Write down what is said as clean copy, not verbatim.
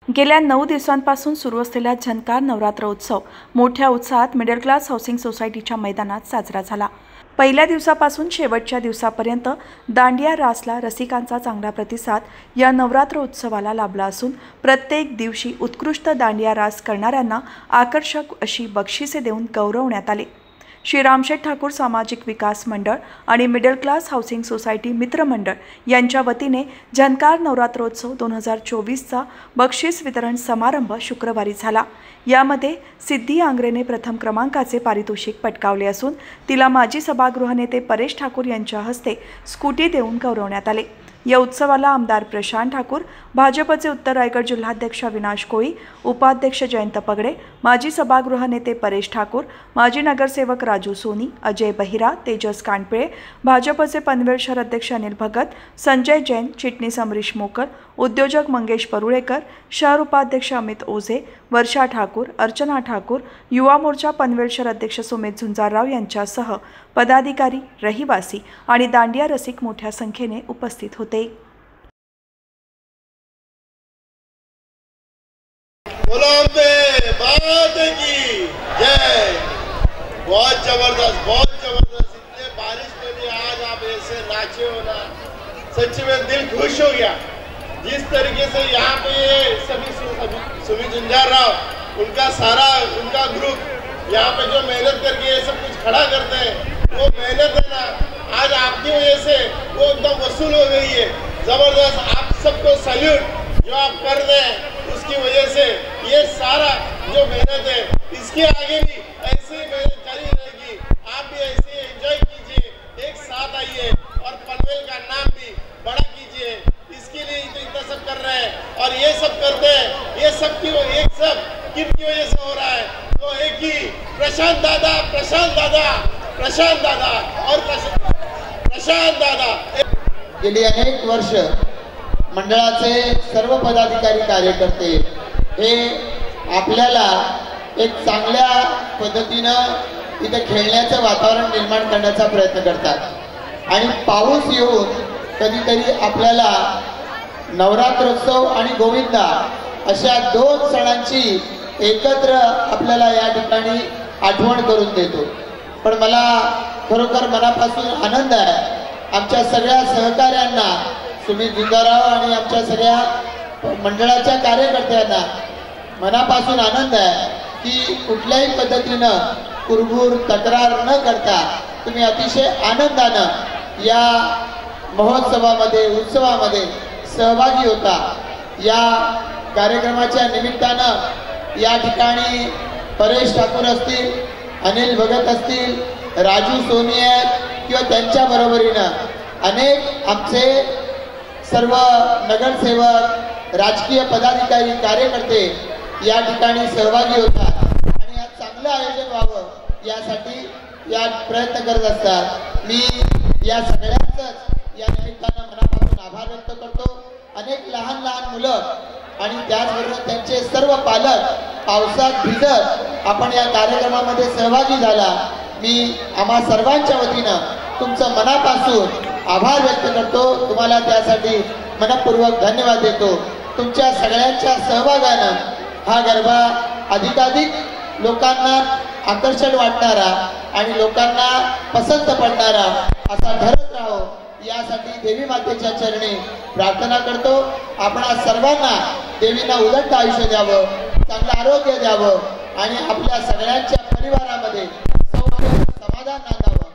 गेल्या 9 दिवसांपासून सुरू असलेला झंकार नवरात्र उत्सव मोठ्या उत्साहात मिडल क्लास हाऊसिंग सोसायटीच्या मैदानात साजरा झाला। पहिल्या दिवसापासून शेवटच्या दिवसापर्यंत दांडिया रासला रसिकांचा चांगला प्रतिसाद या नवरात्र उत्सवाला लाभला असून प्रत्येक दिवशी उत्कृष्ट दांडिया रास करणाऱ्यांना आकर्षक अशी बक्षिसे देऊन गौरवण्यात आले। श्री रामशेठ ठाकूर सामाजिक विकास मंडळ आणि मिडल क्लास हाऊसिंग सोसायटी मित्र मंडळ यांच्या वतीने झंकार नवरात्रोत्सव 2024चा बक्षीस वितरण समारंभ शुक्रवारी झाला। यामध्ये सिद्धी आंग्रेने प्रथम क्रमांकाचे पारितोषिक पटकावले असून तिला माजी सभागृह नेते परेश ठाकूर यांच्या हस्ते स्कूटी देऊन गौरवण्यात आले। या उत्सवाला आमदार प्रशांत ठाकूर, भाजपचे उत्तर रायगड जिल्हाध्यक्ष अविनाश कोळी, उपाध्यक्ष जयंत पगडे, माजी सभागृह नेते परेश ठाकूर, माजी नगरसेवक राजू सोनी, अजय बहिरा, तेजस कांडपिळे, भाजपचे पनवेल शहर अध्यक्ष अनिल भगत, संजय जैन, चिटणीस अमरीश मोकर, उद्योजक मंगेश परुळेकर, शहर उपाध्यक्ष अमित ओझे, वर्षा ठाकूर, अर्चना ठाकूर, युवा मोर्चा पनवेल शहर अध्यक्ष सुमित झुंजारराव यांच्यासह पदाधिकारी, रहिवासी आणि दांडिया रसिक मोठ्या संख्येने उपस्थित होते। बहुत जबरदस्त इतने बारिश में भी आज आप ऐसे नाचे हो ना, सच में दिल खुश हो गया। जिस तरीके से यहाँ पे सभी सुमित झुंजारराव उनका ग्रुप यहाँ पे जो मेहनत करके ये सब कुछ खड़ा करते हैं, वो मेहनत है ना आज आपकी वजह से वो एकदम वसूल हो गई है। जबरदस्त, आप सबको सैल्यूट। जो आप कर रहे हैं उसकी वजह से ये सारा जो मेहनत है इसके आगे भी ऐसे ही मेहनत जारी रहेगी। आप भी ऐसे ही एंजॉय कीजिए, एक साथ आइए और पनवेल का नाम भी बड़ा कीजिए। इसके लिए तो इतना सब कर रहे हैं और ये सब करते हैं, ये सब की किनकी वजह से हो रहा है? तो एक ही प्रशांत दादा और प्रशांत दादा। गेली अनेक वर्ष मंडळाचे सर्व पदाधिकारी कार्यकर्ते हे आपल्याला एक चांगल्या पद्धतीनं इथे खेळण्याचं वातावरण निर्माण करण्याचा प्रयत्न करतात आणि पाऊस येऊन कधीतरी आपल्याला नवरात्रोत्सव आणि गोविंदा अशा दोन सणांची एकत्र आपल्याला या ठिकाणी आठवण करून देतो। पण मला खरोखर मनापासून आनंद आहे आमच्या सगळ्या सहकाऱ्यांना, सुमित झुंजारराव आणि आमच्या सगळ्या मंडळाच्या कार्यकर्त्यांना मनापासून आनंद आहे की कुठल्याही पद्धतीनं कुरबुर तक्रार न करता तुम्ही अतिशय आनंदानं या महोत्सवामध्ये उत्सवामध्ये सहभागी होता। या कार्यक्रमाच्या निमित्तानं या ठिकाणी परेश ठाकूर असतील, अनिल भगत असतील, राजू सोनी आहेत किंवा त्यांच्या बरोबरीनं अनेक आमचे सर्व नगरसेवक, राजकीय पदाधिकारी, कार्यकर्ते या ठिकाणी सहभागी होतात आणि आज चांगलं आयोजन व्हावं यासाठी या प्रयत्न करत असतात। मी या सगळ्यांचंच या निमित्तानं मनापासून आभार व्यक्त करतो। अनेक लहान लहान मुलं आणि त्याचबरोबर त्यांचे सर्व पालक पावसात भिजत आपण या कार्यक्रमामध्ये सहभागी झाला। मी आम्हा सर्वांच्या वतीनं तुमचं मनापासून आभार व्यक्त करतो, तुम्हाला त्यासाठी मनपूर्वक धन्यवाद देतो। तुमच्या सगळ्यांच्या सहभागानं हा गरबा अधिकाधिक लोकांना आकर्षण वाटणारा आणि लोकांना पसंत पडणारा असा ठरत राहो यासाठी देवी मातेच्या चरणी प्रार्थना करतो। आपणा सर्वांना देवीनं उदंड आयुष्य द्यावं, चांगलं आरोग्य द्यावं आणि आपल्या सगळ्यांच्या परिवारामध्ये समाधान नांदावं।